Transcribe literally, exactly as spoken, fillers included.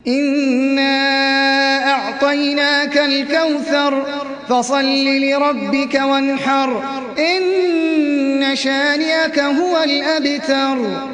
إنا أعطيناك الكوثر فصل لربك وانحر إن شانئك هو الأبتر.